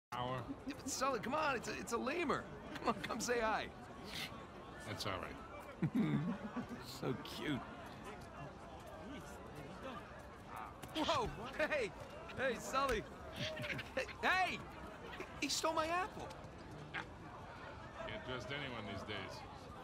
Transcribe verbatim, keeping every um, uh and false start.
Hour? Yeah, but Sully, come on, it's a, it's a lemur. Come on, come say hi. That's all right. So cute. Whoa, hey, hey, Sully. Hey, hey, he stole my apple. Can't trust anyone these days.